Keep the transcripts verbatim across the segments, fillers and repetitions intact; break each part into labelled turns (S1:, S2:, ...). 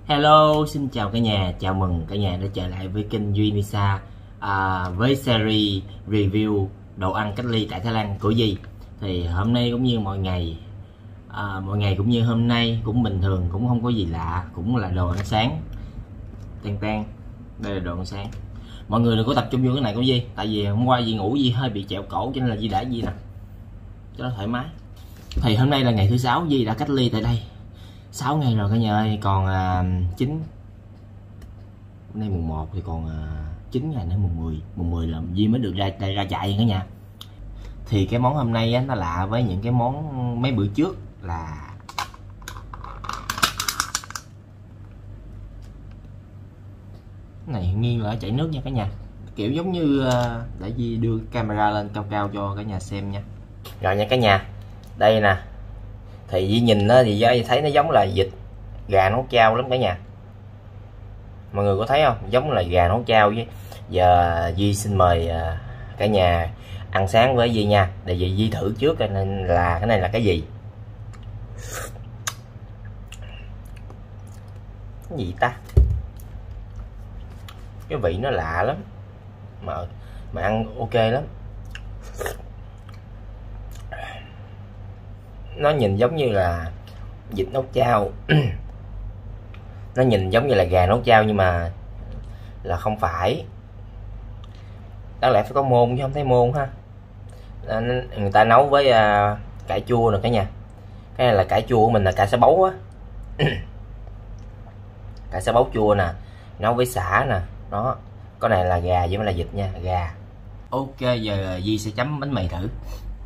S1: Hello, xin chào cả nhà, chào mừng cả nhà đã trở lại với kênh Duy Misa à, với series review đồ ăn cách ly tại Thái Lan của Duy. Thì hôm nay cũng như mọi ngày, à, mọi ngày cũng như hôm nay cũng bình thường, cũng không có gì lạ, cũng là đồ ăn sáng. Tan tan, đây là đồ ăn sáng. Mọi người đừng có tập trung vô cái này của Duy, tại vì hôm qua Duy ngủ Duy hơi bị trẹo cổ cho nên là Duy đã Duy nè, cho nó thoải mái. Thì hôm nay là ngày thứ sáu Duy đã cách ly tại đây. sáu ngày rồi cả nhà ơi, còn à, chín hôm nay mùng một thì còn à, chín ngày nữa mùng mười, mùng mười là Duy mới được ra ra chạy cả nhà. Thì cái món hôm nay á, nó lạ với những cái món mấy bữa trước là cái này nghiêng là chảy nước nha cả nhà, kiểu giống như à, để Duy đưa camera lên cao cao cho cả nhà xem nha. Rồi nha cả nhà, đây nè, thì Duy nhìn nó thì Duy thấy nó giống là vịt gà nấu chao lắm cả nhà. Mọi người có thấy không, giống là gà nấu chao. Với giờ Duy xin mời cả nhà ăn sáng với Duy nha, để vì Duy thử trước cho nên là cái này là cái gì. Cái gì ta, cái vị nó lạ lắm mà mà ăn ok lắm. Nó nhìn giống như là vịt nấu chao nó nhìn giống như là gà nấu chao nhưng mà là không phải. Đáng lẽ phải có môn chứ không thấy môn ha. Người ta nấu với uh, cải chua nè cả nhà. Cái này là cải chua của mình là cải xá bấu á. Cải xá bấu chua nè, nấu với sả nè. Đó, cái này là gà chứ không là vịt nha, gà. Ok, giờ Duy sẽ chấm bánh mì thử.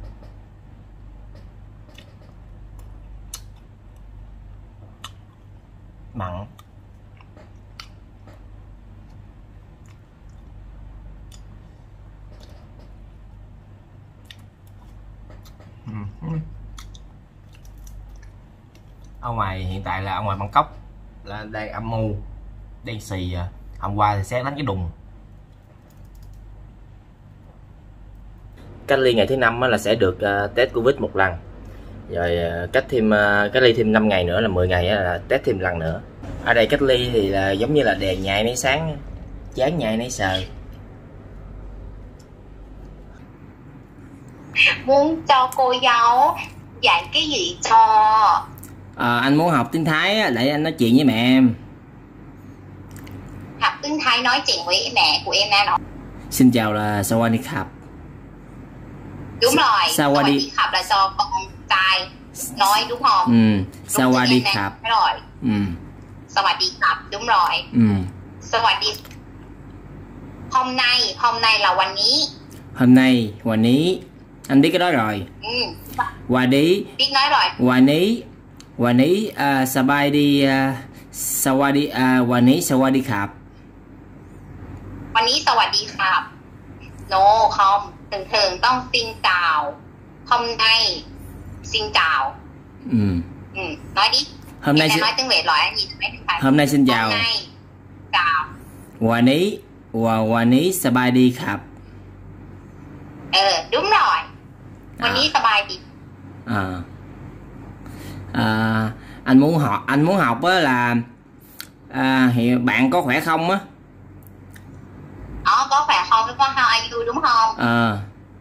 S1: Mặn. Ở ngoài hiện tại là ở ngoài Bangkok là đang âm mưu, đen xì. Hôm qua thì xét đánh cái đùng. Cách ly ngày thứ năm là sẽ được test Covid một lần. Rồi cách thêm cách ly thêm năm ngày nữa là mười ngày là test thêm lần nữa. Ở đây cách ly thì là giống như là đèn nhạy nấy sáng, chán nhạy nấy sờ.
S2: Muốn cho cô giáo dạy cái gì cho?
S1: À, anh muốn học tiếng Thái để anh nói chuyện với mẹ em.
S2: Học tiếng Thái nói chuyện với mẹ của em nào?
S1: Xin chào là Sawadee.
S2: Đúng rồi,
S1: Sawadee
S2: là cho con trai nói đúng không?
S1: Ừ, Sawadee.
S2: Rồi.
S1: Ừ.
S2: Sawadee, đúng rồi.
S1: Ừ.
S2: Sawadee. Hôm nay, hôm nay làวันนี้.
S1: Hôm nay,วันนี้. Anh biết cái đó rồi.
S2: Ừ.
S1: วันนี้
S2: biết nói rồi.
S1: วันนี้ วันนี้ uh, สบายดี uh, สวัสดี uh, วันนี้ สวัสดีครับ
S2: วันนี้สวัสดีครับ no không, thường thườngต้อง xin chào. Hôm nay xin chào.
S1: Ừ.
S2: Ừ, nói đi.
S1: Hôm nay
S2: xin... nói tiếng Việt loại gì mấy tiếng Thái.
S1: Hôm nay xin chào.
S2: Hôm nay chào.
S1: วันนี้ วันนี้ สบายดีครับ
S2: Ờ, đúng rồi.วันนี้
S1: à.
S2: สบายดี.
S1: À. À, anh muốn học anh muốn học á là à, hiện bạn có khỏe không á?
S2: Ờ, có khỏe không, đúng không? How are you đúng không?
S1: Ờ.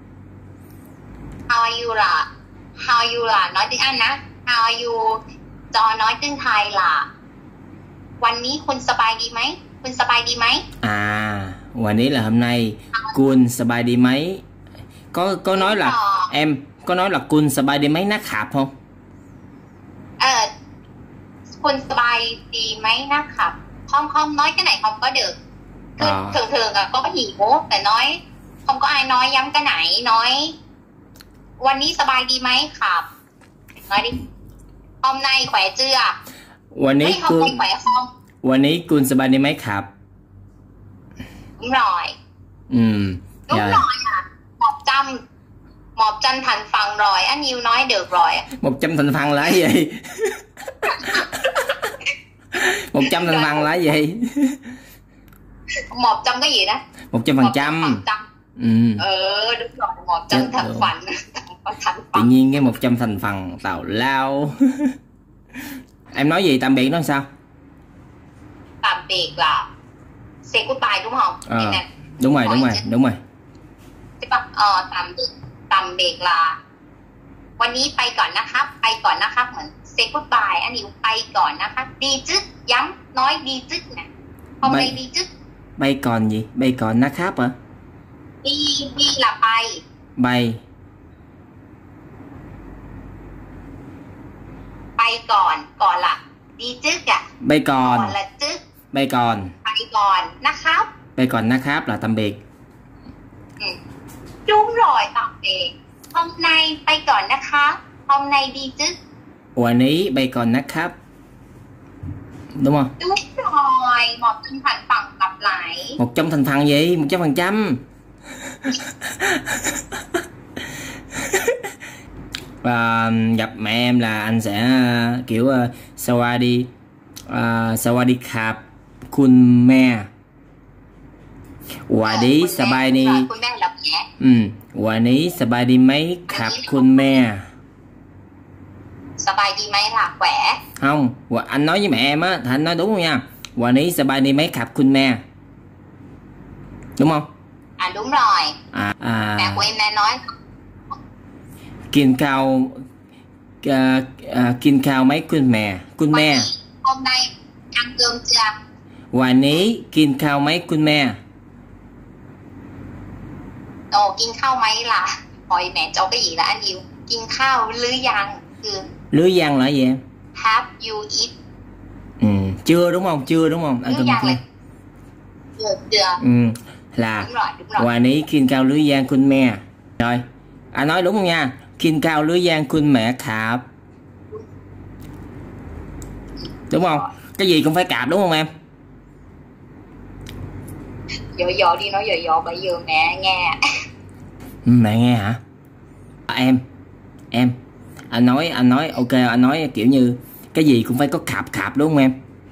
S2: How are you là How are you là nói tiếng Anh á. How are you cho nói tiếng Thái là วันนี้คุณสบายดีไหม คุณสบายดีไหม
S1: À, วันนี้là hôm nay. Kun สบายดีไหม Có có nói là rồi. Em có nói là kun สบายดีไหม nát khạp không?
S2: Ờ, คุณสบายดีไหม nát khạp. Không, không, nói cái này không có được. Thường, à. thường thường là có gì bố phải nói, không có ai nói giống cái này. Nói วันนี้สบายดีไหม khạp. Nói đi. Hôm nay khỏe chưa?
S1: วันนี้
S2: không
S1: kun
S2: khỏe không?
S1: วันนี้คุณสบายดีไหมครับ
S2: Đúng rồi.
S1: Ừ.
S2: Đúng
S1: Dạ.
S2: rồi à. Một trăm một trăm thành phần rồi, anh yêu nói được rồi.
S1: Một trăm thành phần là cái gì? Một trăm thành phần là cái gì?
S2: Một trăm cái gì đó?
S1: Một trăm phần trăm. Ừ.
S2: Ừ, đúng rồi, một trăm thành phần.
S1: Tự nhiên cái một trăm thành phần tào lao. Em nói gì tạm biệt nó sao?
S2: biệt là say goodbye đúng không?
S1: À, đúng rồi, đúng rồi, đúng rồi.
S2: ใช่ปะเออตามเบรกตามเบรกลาวันนี้ไปก่อนนะครับไปก่อนนะครับเหมือน say goodbye อันนี้ไปก่อนนะครับดีจึ๊กย้ำน้อยดีจึ๊กนะ hôm nay đi chứ
S1: bay còn gì bay còn nó khác hả
S2: đi đi là bay
S1: bay
S2: bay còn còn là đi trước à
S1: bay còn,
S2: còn là trước
S1: bay còn
S2: bay còn nó khác
S1: bay còn nó khác là tạm biệt.
S2: Ừ. Đúng rồi tạm biệt hôm nay bay còn nó khác hôm nay đi trước
S1: วันนี้bay còn nó khác đúng không?
S2: Đúng rồi, một trong thành phần lặp lại.
S1: Một trong thành phần gì? Một trăm phần trăm. Và gặp mẹ em là anh sẽ uh, kiểu uh, Sawadi uh, Sawadi Khap Kun Me. Wadi Sabadi.
S2: Kun Me là mẹ.
S1: Ừ, Wadi Sabadi mấy Khap Kun Me.
S2: Sabay đi mấy là khỏe.
S1: Không, anh nói với mẹ em á, thì anh nói đúng không nha. Quả ní Sabay đi mấy cặp kun me. Đúng không?
S2: À đúng rồi.
S1: À, à
S2: mẹ của em đang nói
S1: Kiên cao uh, uh, Kiên cao mấy kun me. Kun me.
S2: Hôm nay ăn cơm chưa?
S1: Quả ní kiên cao mấy kun me.
S2: Ồ, kiên khao mấy là hỏi mẹ cho cái gì là ăn nhiều. Kiên khao lưới yang. Ừ.
S1: Lưới giang là gì em?
S2: Have you eat?
S1: Ừ, chưa đúng không? Chưa đúng không? Anh
S2: lưới giang là chưa chưa.
S1: Ừ, là
S2: đúng rồi, đúng rồi.
S1: Quả ní kiên cao lưới giang kun me. Rồi, anh nói đúng không nha? Kiên cao lưới giang kun mẹ khạp. Đúng không? Cái gì cũng phải cạp đúng không em?
S2: Dọ dọ đi nói dọ dọ bây giờ mẹ nghe.
S1: Mẹ nghe hả? À, em Em anh nói anh nói ok anh nói kiểu như cái gì cũng phải có cạp cạp đúng không em?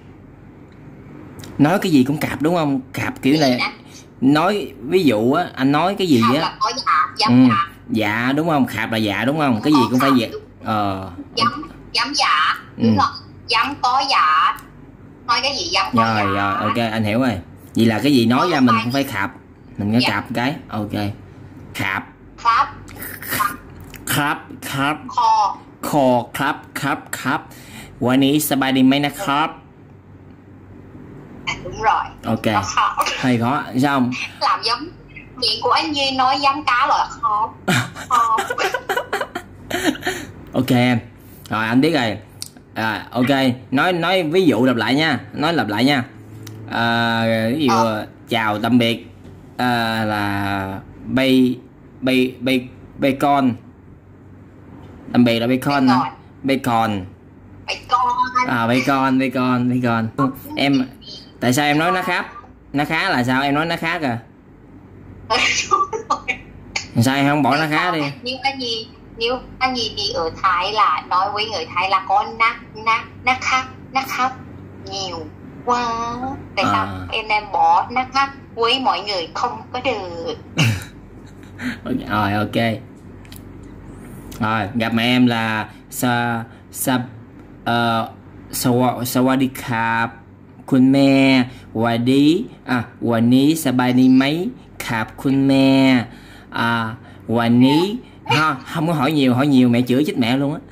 S1: Nói cái gì cũng cạp đúng không? Cạp kiểu này nói ví dụ á anh nói cái gì á
S2: là có dạ, dám
S1: ừ,
S2: dạ.
S1: Dạ đúng không? Khạp là dạ đúng không? Cái gì cũng phải dạ. Ờ
S2: dám dám dạ đúng
S1: ừ.
S2: rồi dám có dạ nói cái gì dám có
S1: rồi
S2: dạ.
S1: Rồi ok anh hiểu rồi. Vậy là cái gì nói ra mình cũng phải khạp. Mình có dạ. Cạp cái ok khạp
S2: khạp
S1: khạp khạp
S2: คอ
S1: คอครับครับครับวันนี้สบายดีไหมนะครับ
S2: à, đúng rồi
S1: ok hay khó sao không?
S2: Làm giống miệng của anh Duy nói giống cá là khó khó
S1: ok em rồi anh biết rồi à, ok nói nói ví dụ lặp lại nha nói lặp lại nha à, ví dụ ờ. chào tạm biệt à, là bay bay bay bay con tạm biệt là bacon hả? Bacon.
S2: Bacon. À
S1: bacon, bacon, bacon. Em tại sao em nói nó khác? Nó khá là sao? Em nói nó khác à? Sao em không bỏ nó khá đi?
S2: Nếu anh gì nếu anh gì đi ở Thái là nói với người Thái là có na na na khác na khác nhiều quá. Tại à. Sao em đang bỏ na khác với mọi người không có được?
S1: Rồi ok. Rồi gặp mẹ em là sa sa uh, Sawadi Khap Kun Me Wadi àวันนี้สบายดีไหมครับคุณแม่àวันนี้ha không có hỏi nhiều hỏi nhiều mẹ chửi chết mẹ luôn á.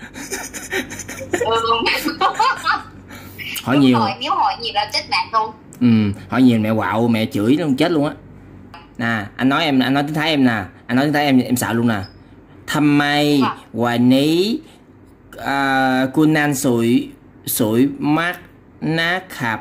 S1: Hỏi nhiều
S2: rồi, nếu hỏi nhiều là chết mẹ luôn.
S1: Ừ hỏi nhiều mẹ quạo mẹ chửi luôn chết luôn á. Nè anh nói em anh nói tiếng Thái em nè anh nói tiếng Thái em em sợ luôn nè. ทำไมวันนี้คุณนันสวยสวยมากนะครับ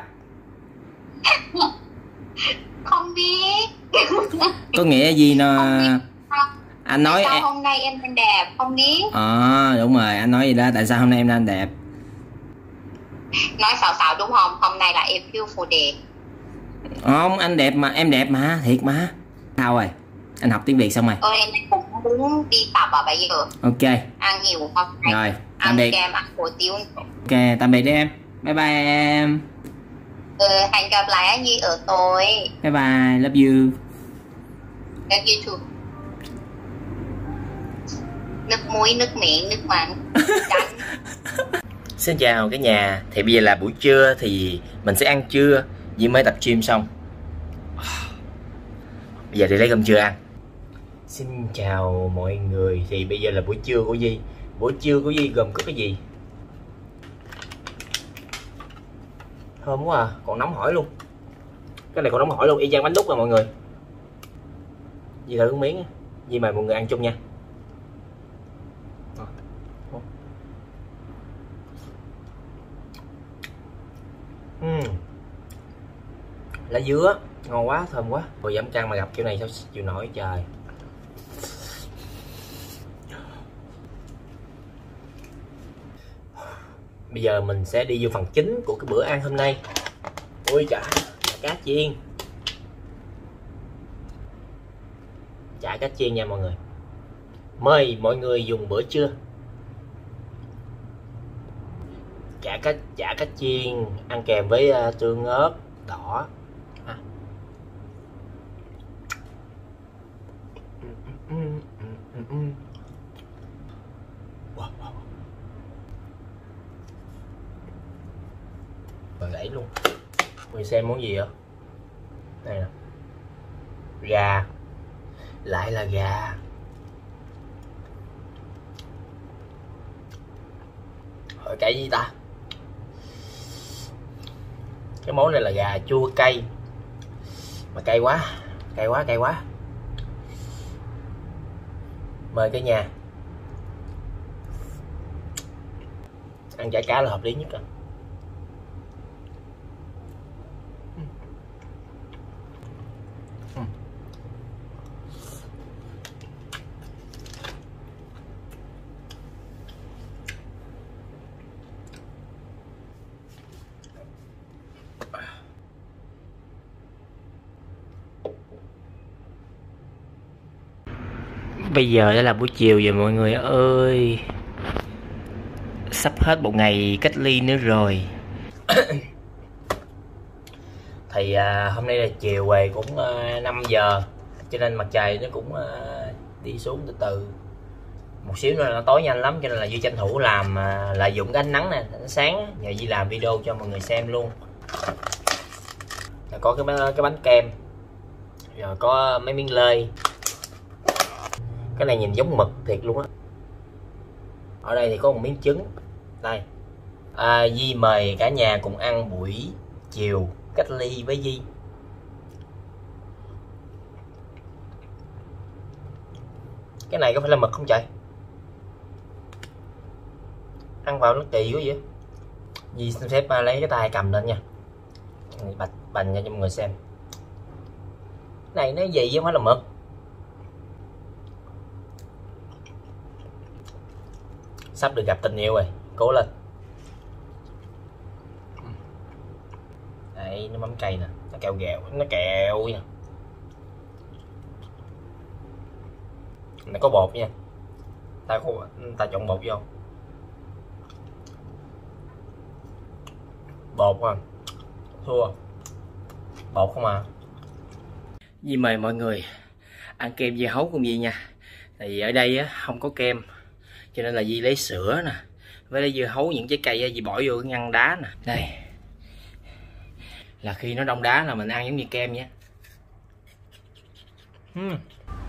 S2: Không biết.
S1: Có nghĩa gì nè? Anh nói
S2: tại sao em... hôm nay em đang đẹp không biết.
S1: À đúng rồi anh nói gì đó tại sao hôm nay em đang đẹp.
S2: Nói xạo xạo đúng không? Hôm nay là em beautiful day.
S1: Không anh đẹp mà em đẹp mà thiệt mà. Sao rồi? Anh học tiếng Việt xong rồi.
S2: Ờ em cũng muốn đi tập à bây giờ.
S1: Ok.
S2: Ăn nhiều không?
S1: Rồi.
S2: Ăn kem ăn hủ tiếu.
S1: Ok tạm biệt đi em. Bye bye em.
S2: Ừ, hẹn gặp lại anh Nhi ở tối.
S1: Bye bye, love you.
S2: Love you too. Nước muối, nước miệng, nước mặn.
S1: Xin chào cả nhà. Thì bây giờ là buổi trưa thì mình sẽ ăn trưa. Di mới tập gym xong, bây giờ đi lấy cơm trưa ăn. Xin chào mọi người, thì bây giờ là buổi trưa của Di. Buổi trưa của Di gồm có cái gì? Thơm quá à, còn nóng hổi luôn. Cái này còn nóng hổi luôn, y chang bánh đúc rồi mọi người. Di thử miếng á. Di mời mọi người ăn chung nha. uhm. Lá dứa ngon quá, thơm quá. Rồi giảm cân mà gặp kiểu này sao chịu nổi trời. Bây giờ mình sẽ đi vô phần chính của cái bữa ăn hôm nay. Ôi chà, cá chiên. Chả cá chiên nha mọi người. Mời mọi người dùng bữa trưa. Chả cá chả cá chiên ăn kèm với uh, tương ớt đỏ. À. Wow, wow. Rồi đẩy luôn. Mình xem món gì ạ? Đây nè. Gà. Lại là gà. Hỏi cái gì ta? Cái món này là gà chua cay. Mà cay quá, cay quá, cay quá. Mời cả nhà. Ăn chả cá là hợp lý nhất rồi. Bây giờ đã là buổi chiều rồi mọi người ơi. Sắp hết một ngày cách ly nữa rồi. Thì à, hôm nay là chiều về cũng à, năm giờ. Cho nên mặt trời nó cũng à, đi xuống từ từ. Một xíu nữa là nó tối nhanh lắm. Cho nên là Duy tranh thủ làm à, lợi dụng cái ánh nắng nè, ánh sáng. Nhờ Duy làm video cho mọi người xem luôn. Rồi có cái, cái bánh kem. Rồi có mấy miếng lê. Cái này nhìn giống mực thiệt luôn á. Ở đây thì có một miếng trứng. Đây à, Di mời cả nhà cùng ăn buổi chiều cách ly với Di. Cái này có phải là mực không trời? Ăn vào nó kỳ quá vậy. Di xin phép lấy cái tay cầm lên nha, bạch bành nha cho mọi người xem. Cái này nó gì chứ không phải là mực. Sắp được gặp tình yêu rồi, cố lên. Đấy, nó mắm cay nè, nó kẹo gẹo, nó kẹo nha. Này có bột nha. Ta có ta trộn bột vô. Bột à. Thua. Bột không à. Di mời mọi người ăn kem dưa hấu cùng Di nha. Thì ở đây á không có kem. Cho nên là Di lấy sữa nè, với lấy dưa hấu, những trái cây Di bỏ vô cái ngăn đá nè. Đây là khi nó đông đá là mình ăn giống như kem nhé. uhm.